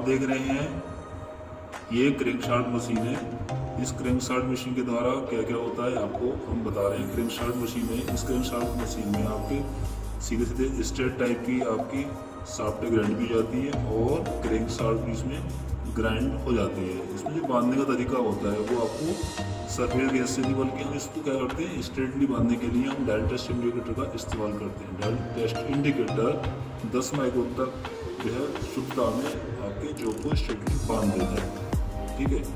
देख रहे हैं ये क्रैंकशाफ्ट मशीन है। इस क्रैंकशाफ्ट मशीन के द्वारा क्या क्या होता है आपको हम बता रहे हैं। क्रैंकशाफ्ट मशीन है, इस क्रैंकशाफ्ट मशीन में आपके सीधे सीधे स्ट्रेट टाइप की आपकी शाफ्ट ग्राइंड भी जाती है और क्रैंकशाफ्ट भी इसमें ग्राइंड हो जाती है। इसमें जो बांधने का तरीका होता है वो आपको सरफेस गैस से नहीं, बल्कि हम इसको क्या करते हैं स्ट्रेटली बांधने के लिए हम डायल टेस्ट इंडिकेटर का इस्तेमाल करते हैं। डायल टेस्ट इंडिकेटर 10 माइक्रोन तक जो है शुद्धता में आपके जॉब को स्ट्रेटली बांध देता है। ठीक है,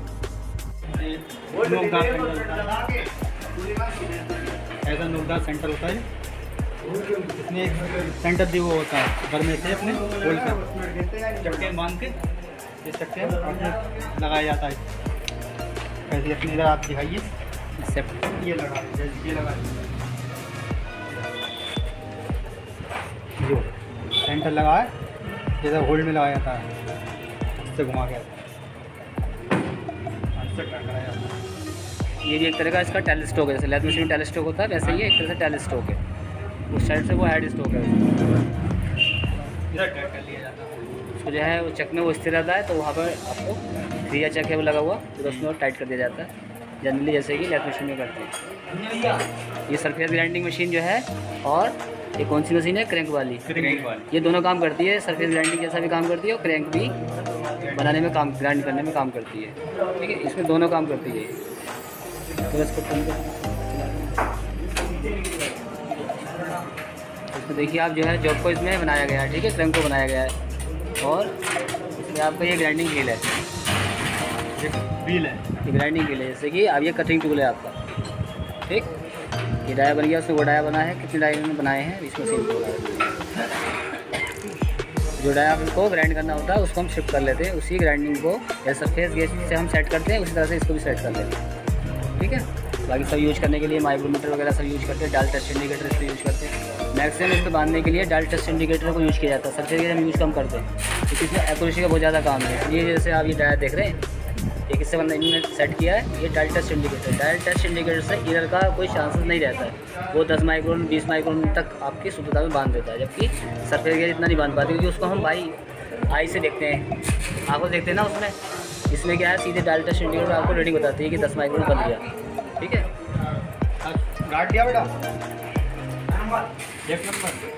ऐसा नोकदार सेंटर होता है, इसमें एक सेंटर भी वो होता है घर में से अपने होल कर चक्के बांध के ये चक्के लगाया जाता है। ऐसे अपने इधर आप दिखाइए, ये लगा जैसे ये लगा जो सेंटर लगा है जैसे होल्ड में लगाया जाता है, इससे घुमा के ये भी एक तरह का इसका टेलीस्टोक है। जैसे लैथ मशीन में टेलीस्टोक होता है वैसे ही एक तरह से टेलीस्टोक है। उस साइड से वो हेड स्टोक है, इधर टाइट कर लिया जाता है। उसको जो है वो चक में वो स्थिर रहता है, तो वहाँ पर आपको क्रिया चक है वो लगा हुआ, तो उसमें टाइट कर दिया जाता है जनरली, जैसे कि लैथ मशीन में करते हैं। ये सरफेस ग्राइंडिंग मशीन जो है, और ये कौन सी मशीन है, क्रैंक वाली। ये दोनों काम करती है, सरफेस ग्राइंडिंग जैसा भी काम करती है और क्रैंक भी बनाने में काम, ग्राइंड करने में काम करती है। ठीक है, इसमें दोनों काम करती है। तो इसको इसमें देखिए आप जो है जॉब को इसमें बनाया गया है। ठीक है, क्रैंक को बनाया गया है और इसमें आपका ये ग्राइंडिंग व्हील है, ये ग्राइंडिंग व्हील है। जैसे कि अब ये कटिंग टूल है आपका। ठीक, ये डाया बन गया, उसमें वो डाया बना है, कितने डाया में बनाए हैं इस मशीन को। जो डाया को ग्राइंड करना होता है उसको हम शिफ्ट कर लेते हैं, उसी ग्राइंडिंग को जैसे सरफेस गैस से हम सेट करते हैं उसी तरह से इसको भी सेट कर लेते हैं। ठीक है, बाकी सब यूज करने के लिए माइक्रोमीटर वगैरह सब यूज करते हैं, डायल टेस्ट इंडिकेटर इसको यूज करते हैं। मैक्सिमम इसको बांधने के लिए डायल टेस्ट इंडिकेटर को यूज किया जाता है, सबसे हम यूज कम करते हैं क्योंकि इसमें एक्यूरेसी का बहुत ज़्यादा काम है। ये जैसे आप ये डाया देख रहे हैं, एक इससे बंदा इन्होंने सेट किया है, ये dial test indicator. Dial test indicator से इधर का कोई चांसेस नहीं रहता है, वो 10 माइक्रोन 20 माइक्रोन तक आपकी शुद्धता में बांध देता है, जबकि सरफेस गैस इतना नहीं बांध पाती क्योंकि उसको हम भाई आई से देखते हैं, आँखों देखते हैं ना उसमें। इसमें क्या है, सीधे डायल टेस्ट इंडिकेटर आपको रीडिंग बताती है कि 10 माइक्रोन बन गया। ठीक है, गार्ड दिया बेटा, एक नंबर।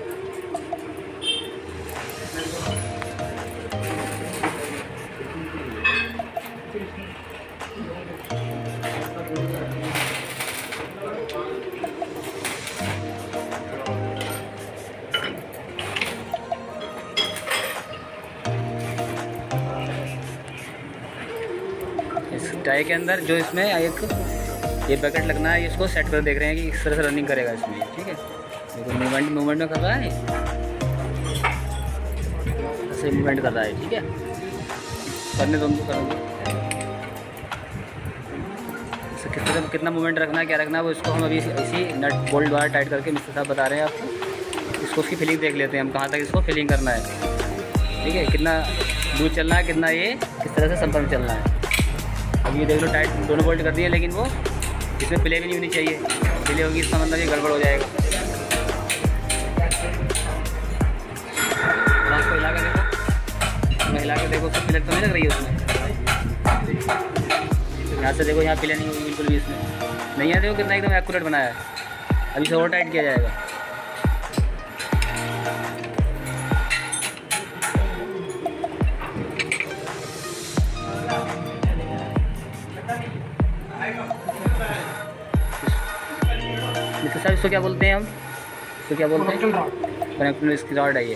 इस टाई के अंदर जो इसमें एक ये बकेट लगना है, इसको सेट कर देख रहे हैं कि किस तरह से रनिंग करेगा इसमें। ठीक है, देखो मूवमेंट में कर रहा है, ऐसे मूवमेंट कर रहा है। ठीक है, करने दो उनको, करोगे कितना मूवमेंट रखना है, क्या रखना है, वो इसको हम अभी इसी नट बोल्ट द्वारा टाइट करके मिस्टर साहब बता रहे हैं आपको। इसको उसकी फिलिंग देख लेते हैं हम, कहाँ तक इसको फिलिंग करना है। ठीक है, कितना दूर चलना है, कितना ये किस तरह से संपर्क में चलना है। अब ये देख लो टाइट दोनों बोल्ट कर दिए, लेकिन वो इसमें प्ले भी नहीं होनी चाहिए, प्ले होगी इसका मतलब ये गड़बड़ हो जाएगा। इसको हिला के देखो, हिला के देखो, उसको प्ले तो नहीं लग रही है उसमें। यहाँ से देखो, यहाँ प्ले नहीं होगी बिल्कुल भी, इसमें नहीं है। देखो कितना एकदम एक्यूरेट बनाया है। अभी से और टाइट किया जाएगा। मिस्टर साहब इसको क्या बोलते हैं हम, इसको क्या बोलते हैं, कनेक्टिंग इसकी रॉड है ये।